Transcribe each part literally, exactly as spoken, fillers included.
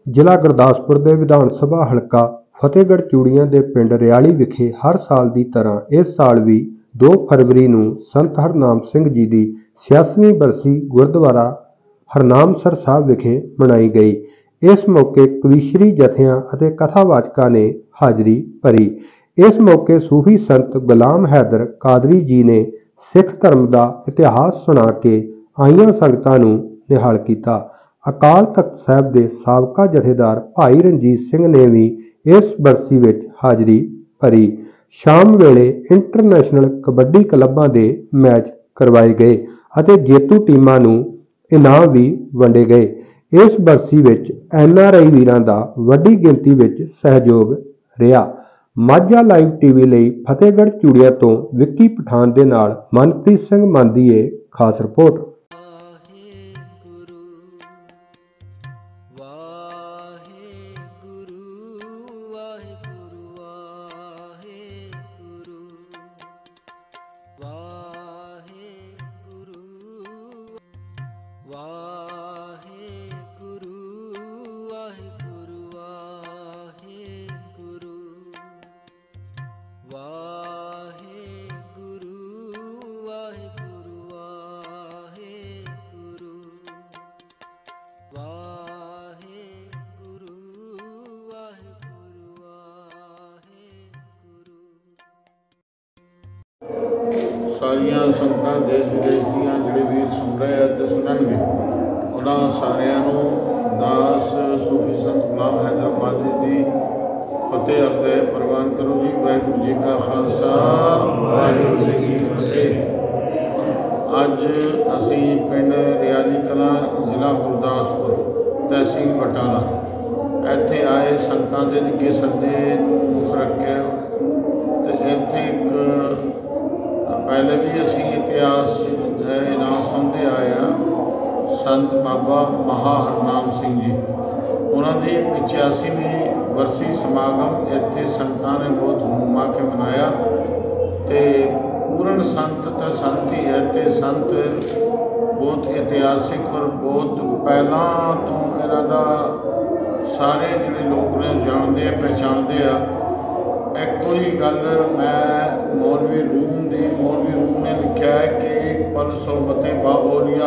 ਜ਼ਿਲ੍ਹਾ ਗੁਰਦਾਸਪੁਰ ਦੇ ਵਿਧਾਨ ਸਭਾ ਹਲਕਾ ਫਤਿਹਗੜ੍ਹ ਚੂੜੀਆਂ ਦੇ ਪਿੰਡ ਰਿਆਲੀ ਵਿਖੇ ਹਰ ਸਾਲ ਦੀ ਤਰ੍ਹਾਂ ਇਸ ਸਾਲ ਵੀ ਦੋ ਫਰਵਰੀ ਨੂੰ ਸੰਤ ਹਰਨਾਮ ਸਿੰਘ ਜੀ ਦੀ ਛਿਆਸਵੀਂ ਬਰਸੀ ਗੁਰਦੁਆਰਾ ਹਰਨਾਮਸਰ ਸਾਹਿਬ ਵਿਖੇ ਮਨਾਈ ਗਈ। ਇਸ ਮੌਕੇ ਕਵੀਸ਼ਰੀ ਜਥਿਆਂ ਅਤੇ ਕਥਾਵਾਚਕਾਂ ਨੇ ਹਾਜ਼ਰੀ ਭਰੀ। ਇਸ ਮੌਕੇ ਸੂਫੀ ਸੰਤ ਗੁਲਾਮ ਹੈਦਰ ਕਾਦਰੀ ਜੀ ਨੇ ਸਿੱਖ ਧਰਮ ਦਾ ਇਤਿਹਾਸ ਸੁਣਾ ਕੇ ਆਈਆਂ ਸੰਗਤਾਂ ਨੂੰ ਨਿਹਾਲ ਕੀਤਾ। ਅਕਾਲ ਤਖਤ ਸਾਹਿਬ ਦੇ ਸਾਬਕਾ ਜਥੇਦਾਰ ਭਾਈ ਰਣਜੀਤ ਸਿੰਘ ਨੇ ਵੀ ਇਸ ਬਰਸੀ ਵਿੱਚ ਹਾਜ਼ਰੀ ਭਰੀ। ਸ਼ਾਮ ਵੇਲੇ ਇੰਟਰਨੈਸ਼ਨਲ ਕਬੱਡੀ ਕਲੱਬਾਂ ਦੇ ਮੈਚ ਕਰਵਾਏ ਗਏ ਅਤੇ ਜੇਤੂ ਟੀਮਾਂ ਨੂੰ ਇਨਾਮ ਵੀ ਵੰਡੇ ਗਏ। ਇਸ ਬਰਸੀ ਵਿੱਚ ਐਨ ਆਰ ਆਈ ਵੀਰਾਂ ਦਾ ਵੱਡੀ ਗਿਣਤੀ ਵਿੱਚ ਸਹਿਯੋਗ ਰਿਹਾ। ਮਾਝਾ ਲਾਈਵ ਟੀਵੀ ਲਈ ਫਤਿਹਗੜ੍ਹ ਚੂੜੀਆਂ ਤੋਂ ਵਿੱਕੀ ਪਠਾਨ ਦੇ ਨਾਲ ਮਨਪ੍ਰੀਤ ਸਿੰਘ ਮੰਨ ਦੀ ਇਹ ਖਾਸ ਰਿਪੋਰਟ। ਸਾਰੀਆਂ ਸੰਗਤਾਂ ਦੇਸ਼ ਵਿਦੇਸ਼ ਦੀਆਂ ਜਿਹੜੇ ਵੀਰ ਸੁਣ ਰਹੇ ਆ ਅਤੇ ਸੁਣਨਗੇ, ਉਹਨਾਂ ਸਾਰਿਆਂ ਨੂੰ ਦਾਸ ਸੂਫੀ ਸੰਤ ਗੁਲਾਮ ਹੈਦਰ ਕਾਦਰੀ ਦੀ ਫਤਿਹ ਅਰਜ਼ੇ ਪ੍ਰਵਾਨ ਕਰੋ ਜੀ। ਵਾਹਿਗੁਰੂ ਜੀ ਕਾ ਖਾਲਸਾ, ਵਾਹਿਗੁਰੂ ਜੀ ਕੀ ਫਤਿਹ। ਅੱਜ ਅਸੀਂ ਪਿੰਡ ਰਿਆਲੀ ਕਲਾਂ, ਜ਼ਿਲ੍ਹਾ ਗੁਰਦਾਸਪੁਰ, ਤਹਿਸੀਲ ਬਟਾਲਾ, ਇੱਥੇ ਆਏ ਸੰਗਤਾਂ ਦੇ ਨਿੱਘੇ ਸੱਦੇ ਨੂੰ ਰੱਖਿਆ ਅਤੇ ਇੱਥੇ ਇੱਕ ਪਹਿਲੇ ਵੀ ਅਸੀਂ ਇਤਿਹਾਸ ਹੈ ਇਨਾਮ ਸੁਣਦੇ ਆਏ ਹਾਂ। ਸੰਤ ਬਾਬਾ ਮਹਾ ਹਰਨਾਮ ਸਿੰਘ ਜੀ, ਉਹਨਾਂ ਦੀ ਪਚਾਸੀਵੀਂ ਵਰਸੀ ਸਮਾਗਮ ਇੱਥੇ ਸੰਗਤਾਂ ਨੇ ਬਹੁਤ ਹੁਮਾ ਕੇ ਮਨਾਇਆ ਅਤੇ ਪੂਰਨ ਸੰਤ ਤਾਂ ਸੰਤ ਹੀ ਹੈ ਅਤੇ ਸੰਤ ਬਹੁਤ ਇਤਿਹਾਸਿਕ ਔਰ ਬਹੁਤ ਪਹਿਲਾਂ ਤੋਂ ਇਹਨਾਂ ਦਾ ਸਾਰੇ ਜਿਹੜੇ ਲੋਕ ਨੇ ਜਾਣਦੇ ਆ, ਪਹਿਚਾਣਦੇ ਆ। ਇੱਕੋ ਹੀ ਗੱਲ ਮੈਂ ਮੌਲਵੀ ਰੂਮ ਦੀ ਮੌਲਵੀ ਰੂਮ ਨੇ ਲਿਖਿਆ ਹੈ ਕਿ ਇੱਕ ਪਲ ਸੋਬਤੇ ਬਾਓਲੀਆ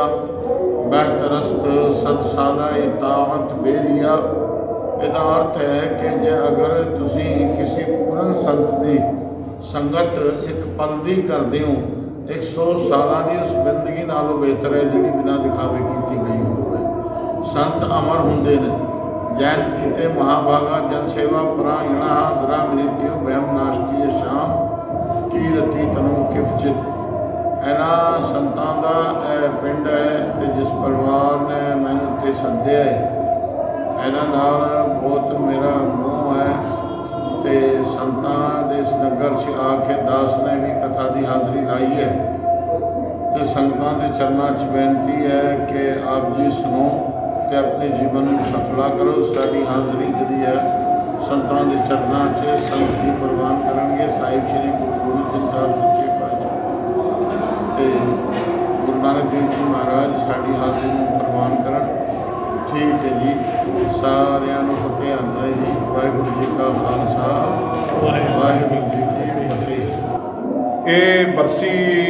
ਬਹਿਤਰਸਤ ਸਤ ਸਾਲਾ ਇਤਾਅਤ ਬੇਰੀਆ। ਇਹਦਾ ਅਰਥ ਹੈ ਕਿ ਜੇ ਅਗਰ ਤੁਸੀਂ ਕਿਸੇ ਪੂਰਨ ਸੰਤ ਦੀ ਸੰਗਤ ਇੱਕ ਪਲ ਦੀ ਕਰਦੇ ਹੋ, ਇੱਕ ਸੌ ਸਾਲਾਂ ਦੀ ਉਸ ਜ਼ਿੰਦਗੀ ਨਾਲੋਂ ਬਿਹਤਰ ਹੈ ਜਿਹੜੀ ਬਿਨਾਂ ਦਿਖਾਵੇ ਕੀਤੀ ਗਈ ਹੋਵੇ। ਸੰਤ ਅਮਰ ਹੁੰਦੇ ਨੇ। ਜੈਨ ਕੀਤੇ ਮਹਾਭਾਗਾ ਜਨ ਸੇਵਾ ਪਰਾਇਣਾ ਜ਼ਰਾ ਮ੍ਰਿਤਿਉ ਵਹਿਮ ਨਾਸ਼ਤੀ ਸ਼ਾਮ ਕੀ ਰਤੀ ਤਨੋਂ ਕਿਫਚਿਤ। ਇਹਨਾਂ ਸੰਤਾਂ ਦਾ ਇਹ ਪਿੰਡ ਹੈ ਅਤੇ ਜਿਸ ਪਰਿਵਾਰ ਨੇ ਮੈਨੂੰ ਇੱਥੇ ਸੱਦਿਆ ਹੈ, ਇਹਨਾਂ ਨਾਲ ਬਹੁਤ ਮੇਰਾ ਮੋਹ ਹੈ ਅਤੇ ਸੰਤਾਂ ਦੇ ਇਸ ਨਗਰ 'ਚ ਆ ਕੇ ਦਾਸ ਨੇ ਵੀ ਕਥਾ ਦੀ ਹਾਜ਼ਰੀ ਲਾਈ ਹੈ ਅਤੇ ਸੰਗਤਾਂ ਦੇ ਚਰਨਾਂ 'ਚ ਬੇਨਤੀ ਹੈ ਕਿ ਆਪ ਜੀ ਸੁਣੋ ਅਤੇ ਆਪਣੇ ਜੀਵਨ ਨੂੰ ਸਫਲਾ ਕਰੋ। ਸਾਡੀ ਹਾਜ਼ਰੀ ਜਿਹੜੀ ਹੈ ਸੰਤਾਂ ਦੇ ਚਰਨਾਂ 'ਚ ਸੰਤ ਜੀ ਪ੍ਰਵਾਨ ਕਰਨਗੇ। ਸਾਹਿਬ ਸ਼੍ਰੀ ਗੁਰੂ ਗੋਬਿੰਦ ਸਿੰਘ ਸਾਹਿਬ ਸੱਚੇ ਪਾਤਸ਼ਾਹ ਅਤੇ ਗੁਰੂ ਨਾਨਕ ਦੇਵ ਜੀ ਮਹਾਰਾਜ ਸਾਡੀ ਹਾਜ਼ਰੀ ਨੂੰ ਪ੍ਰਵਾਨ ਕਰਨ। ਠੀਕ ਹੈ ਜੀ, ਸਾਰਿਆਂ ਨੂੰ ਫਤਿਹ ਆਂਦਾ ਜੀ। ਵਾਹਿਗੁਰੂ ਜੀ ਕਾ ਖਾਲਸਾ, ਵਾਹਿਗੁਰੂ ਜੀ ਕੀ ਫਤਿਹ। ਇਹ ਬਰਸੀ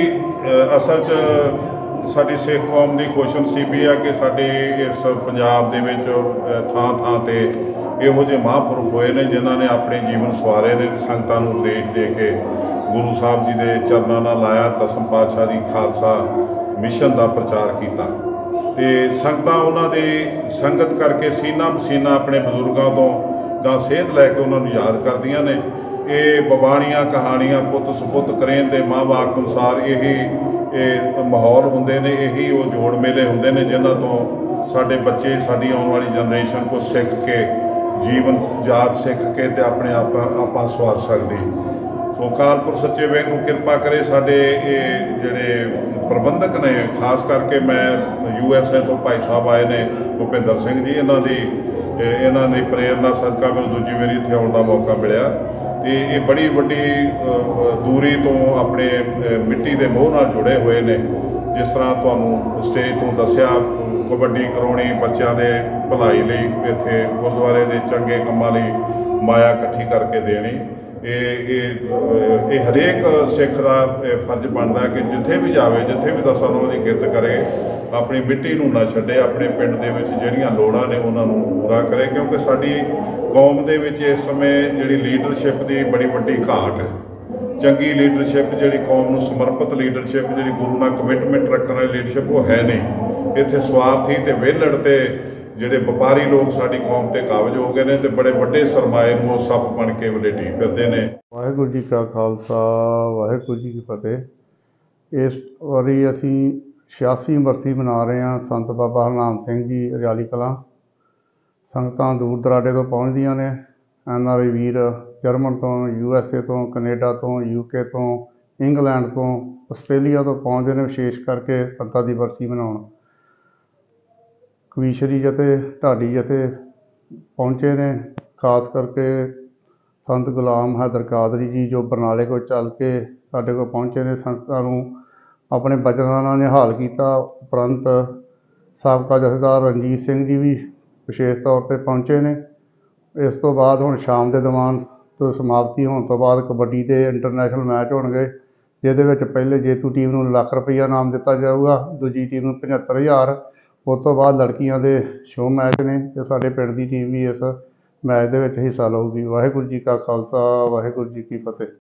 ਅਸਲ 'ਚ ਸਾਡੀ ਸਿੱਖ ਕੌਮ ਦੀ ਖੁਸ਼ਨਸੀਬੀ ਆ ਕਿ ਸਾਡੇ ਇਸ ਪੰਜਾਬ ਦੇ ਵਿੱਚ ਥਾਂ ਥਾਂ 'ਤੇ ਇਹੋ ਜਿਹੇ ਮਹਾਂਪੁਰਖ ਹੋਏ ਨੇ ਜਿਨ੍ਹਾਂ ਨੇ ਆਪਣੇ ਜੀਵਨ ਸਵਾਰੇ ਨੇ ਅਤੇ ਸੰਗਤਾਂ ਨੂੰ ਉਪਦੇਸ਼ ਦੇ ਕੇ ਗੁਰੂ ਸਾਹਿਬ ਜੀ ਦੇ ਚਰਨਾਂ ਨਾਲ ਲਾਇਆ। ਦਸਮ ਪਾਤਸ਼ਾਹ ਦੀ ਖਾਲਸਾ ਮਿਸ਼ਨ ਦਾ ਪ੍ਰਚਾਰ ਕੀਤਾ ਅਤੇ ਸੰਗਤਾਂ ਉਹਨਾਂ ਦੀ ਸੰਗਤ ਕਰਕੇ ਸੀਨਾ ਪਸੀਨਾ ਆਪਣੇ ਬਜ਼ੁਰਗਾਂ ਤੋਂ ਜਾਂ ਸੇਧ ਲੈ ਕੇ ਉਹਨਾਂ ਨੂੰ ਯਾਦ ਕਰਦੀਆਂ ਨੇ। ਇਹ ਬਬਾਣੀਆਂ ਕਹਾਣੀਆਂ ਪੁੱਤ ਸਪੁੱਤ ਕਰੇਨ ਦੇ ਮਾਂ ਬਾਪ ਅਨੁਸਾਰ ਇਹੀ ਇਹ ਮਾਹੌਲ ਹੁੰਦੇ ਨੇ, ਇਹੀ ਉਹ ਜੋੜ ਮੇਲੇ ਹੁੰਦੇ ਨੇ ਜਿਨ੍ਹਾਂ ਤੋਂ ਸਾਡੇ ਬੱਚੇ, ਸਾਡੀ ਆਉਣ ਵਾਲੀ ਜਨਰੇਸ਼ਨ ਕੁਛ ਸਿੱਖ ਕੇ ਜੀਵਨ ਜਾਤ ਸਿੱਖ ਕੇ ਅਤੇ ਆਪਣੇ ਆਪ ਆਪਾਂ ਸਵਾਰ ਸਕਦੇ। ਸੋ ਅਕਾਲ ਪੁਰਖ ਸੱਚੇ ਵਾਹਿਗੁਰੂ ਕਿਰਪਾ ਕਰੇ। ਸਾਡੇ ਇਹ ਜਿਹੜੇ ਪ੍ਰਬੰਧਕ ਨੇ, ਖਾਸ ਕਰਕੇ ਮੈਂ ਯੂ ਐਸ ਏ ਤੋਂ ਭਾਈ ਸਾਹਿਬ ਆਏ ਨੇ ਭੁਪਿੰਦਰ ਸਿੰਘ ਜੀ, ਇਹਨਾਂ ਦੀ ਇਹਨਾਂ ਦੀ ਪ੍ਰੇਰਨਾ ਸਦਕਾ ਮੈਨੂੰ ਦੂਜੀ ਵਾਰੀ ਇੱਥੇ ਆਉਣ ਦਾ ਮੌਕਾ ਮਿਲਿਆ ਅਤੇ ਇਹ ਬੜੀ ਵੱਡੀ ਦੂਰੀ ਤੋਂ ਆਪਣੇ ਮਿੱਟੀ ਦੇ ਮੋਹ ਨਾਲ ਜੁੜੇ ਹੋਏ ਨੇ। ਜਿਸ ਤਰ੍ਹਾਂ ਤੁਹਾਨੂੰ ਸਟੇਜ ਤੋਂ ਦੱਸਿਆ, ਕਬੱਡੀ ਕਰਾਉਣੀ, ਬੱਚਿਆਂ ਦੇ ਭਲਾਈ ਲਈ, ਇੱਥੇ ਗੁਰਦੁਆਰੇ ਦੇ ਚੰਗੇ ਕੰਮਾਂ ਲਈ ਮਾਇਆ ਇਕੱਠੀ ਕਰਕੇ ਦੇਣੀ। ਇਹ ਇਹ ਇਹ ਹਰੇਕ ਸਿੱਖ ਦਾ ਇਹ ਫਰਜ਼ ਬਣਦਾ ਕਿ ਜਿੱਥੇ ਵੀ ਜਾਵੇ, ਜਿੱਥੇ ਵੀ ਦਸਾਂ ਨੌਂ ਦੀ ਕਿਰਤ ਕਰੇ, ਆਪਣੀ ਮਿੱਟੀ ਨੂੰ ਨਾ ਛੱਡੇ, ਆਪਣੇ ਪਿੰਡ ਦੇ ਵਿੱਚ ਜਿਹੜੀਆਂ ਲੋੜਾਂ ਨੇ ਉਹਨਾਂ ਨੂੰ ਪੂਰਾ ਕਰੇ। ਕਿਉਂਕਿ ਸਾਡੀ ਕੌਮ ਦੇ ਵਿੱਚ ਇਸ ਸਮੇਂ ਜਿਹੜੀ ਲੀਡਰਸ਼ਿਪ ਦੀ ਬੜੀ ਵੱਡੀ ਘਾਟ ਹੈ। ਚੰਗੀ ਲੀਡਰਸ਼ਿਪ, ਜਿਹੜੀ ਕੌਮ ਨੂੰ ਸਮਰਪਿਤ ਲੀਡਰਸ਼ਿਪ, ਜਿਹੜੀ ਗੁਰੂ ਨਾਲ ਕਮਿਟਮੈਂਟ ਰੱਖਣ ਵਾਲੀ ਲੀਡਰਸ਼ਿਪ, ਉਹ ਹੈ ਨਹੀਂ। ਇੱਥੇ ਸਵਾਰਥੀ ਤੇ ਵਿਹਲੜ ਤੇ ਜਿਹੜੇ ਵਪਾਰੀ ਲੋਕ ਸਾਡੀ ਕੌਮ ਤੇ ਕਾਬਜ ਹੋ ਗਏ ਨੇ ਤੇ ਬੜੇ ਵੱਡੇ ਸਰਮਾਏ ਨੂੰ ਉਹ ਸੱਪ ਬਣ ਕੇ ਵਲੇਟੀ ਫਿਰਦੇ ਨੇ। ਵਾਹਿਗੁਰੂ ਜੀ ਕਾ ਖਾਲਸਾ, ਵਾਹਿਗੁਰੂ ਜੀ ਕੀ ਫਤਿਹ। ਇਸ ਵਾਰੀ ਅਸੀਂ ਛਿਆਸੀ ਬਰਸੀ ਮਨਾ ਰਹੇ ਹਾਂ ਸੰਤ ਬਾਬਾ ਹਰਨਾਮ ਸਿੰਘ ਜੀ ਰਿਆਲੀ ਕਲਾਂ। ਸੰਗਤਾਂ ਦੂਰ ਦਰਾਡੇ ਤੋਂ ਪਹੁੰਚਦੀਆਂ ਨੇ। ਐਨ ਆਰ ਆਈ ਵੀਰ ਜਰਮਨ ਤੋਂ, ਯੂ ਐਸ ਏ ਤੋਂ, ਕੈਨੇਡਾ ਤੋਂ, ਯੂ ਕੇ ਤੋਂ, ਇੰਗਲੈਂਡ ਤੋਂ, ਆਸਟ੍ਰੇਲੀਆ ਤੋਂ ਪਹੁੰਚਦੇ ਨੇ, ਵਿਸ਼ੇਸ਼ ਕਰਕੇ ਸੰਤਾਂ ਦੀ ਬਰਸੀ ਮਨਾਉਣ। ਕਵੀਸ਼ਰੀ ਜਥੇ, ਢਾਡੀ ਜਥੇ ਪਹੁੰਚੇ ਨੇ। ਖਾਸ ਕਰਕੇ ਸੰਤ ਗੁਲਾਮ ਹੈਦਰ ਕਾਦਰੀ ਜੀ ਜੋ ਬਰਨਾਲੇ ਕੋਲ ਚੱਲ ਕੇ ਸਾਡੇ ਕੋਲ ਪਹੁੰਚੇ ਨੇ, ਸੰਗਤਾਂ ਨੂੰ ਆਪਣੇ ਬਚਨਾਂ ਨਾਲ ਨਿਹਾਲ ਕੀਤਾ। ਉਪਰੰਤ ਸਾਬਕਾ ਜਥੇਦਾਰ ਰਣਜੀਤ ਸਿੰਘ ਜੀ ਵੀ ਵਿਸ਼ੇਸ਼ ਤੌਰ 'ਤੇ ਪਹੁੰਚੇ ਨੇ। ਇਸ ਤੋਂ ਬਾਅਦ ਹੁਣ ਸ਼ਾਮ ਦੇ ਦੀਵਾਨ ਤੋਂ ਸਮਾਪਤੀ ਹੋਣ ਤੋਂ ਬਾਅਦ ਕਬੱਡੀ ਦੇ ਇੰਟਰਨੈਸ਼ਨਲ ਮੈਚ ਹੋਣਗੇ, ਜਿਹਦੇ ਵਿੱਚ ਪਹਿਲੇ ਜੇਤੂ ਟੀਮ ਨੂੰ ਲੱਖ ਰੁਪਈਆ ਇਨਾਮ ਦਿੱਤਾ ਜਾਊਗਾ, ਦੂਜੀ ਟੀਮ ਨੂੰ ਪਝੱਤਰ ਹਜ਼ਾਰ। ਉਸ ਤੋਂ ਬਾਅਦ ਲੜਕੀਆਂ ਦੇ ਸ਼ੋਅ ਮੈਚ ਨੇ ਅਤੇ ਸਾਡੇ ਪਿੰਡ ਦੀ ਟੀਮ ਵੀ ਇਸ ਮੈਚ ਦੇ ਵਿੱਚ ਹਿੱਸਾ ਲਊਗੀ। ਵਾਹਿਗੁਰੂ ਜੀ ਕਾ ਖਾਲਸਾ, ਵਾਹਿਗੁਰੂ ਜੀ ਕੀ ਫਤਿਹ।